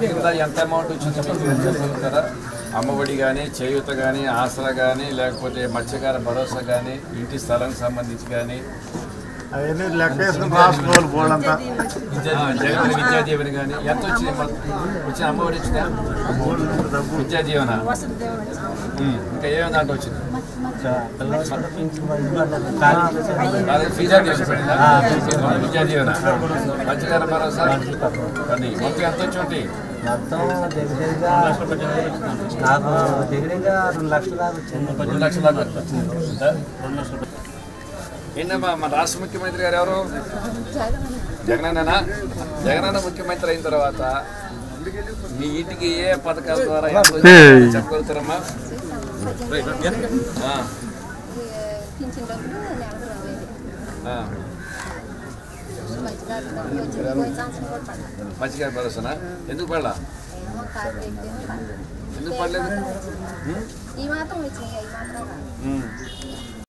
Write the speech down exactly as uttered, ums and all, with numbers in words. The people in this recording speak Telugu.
కింద ఎంత అమౌంట్ వచ్చిందో మీకు చెప్పగలుగుతారా? అమ్మఒడి కానీ, చేయూత కానీ, ఆసరా కానీ, లేకపోతే మత్స్యకార భరోసా కానీ, ఇంటి స్థలానికి సంబంధించి కానీ, జగన్ విద్యా దీవెన కానీ ఎంత వచ్చింది? వచ్చిన అమ్మఒడి వచ్చిందా? విద్యా దీవెన ఇంకా ఏమైనా దాంట్లో వచ్చింది? విద్యా దీవెన, మత్స్యకార భరోసా అది మొత్తం ఎంత వచ్చి ఉంటాయి? మొత్తం దగ్గరగా నాకు దగ్గరగా రెండు లక్షల దాకా వచ్చింది. రెండు లక్షల దాకా వచ్చింది. ఏంటమ్మా మన రాష్ట్ర ముఖ్యమంత్రి గారు ఎవరు? జగనన్న. జగనన్న ముఖ్యమంత్రి అయిన తర్వాత మీ ఇంటికి ఏ పథకాల ద్వారా చెప్పగలుగుతారమ్మా? మత్స్యకార భరోసానా? ఎందుకు పడలా? ఎందుకు పడలేదు?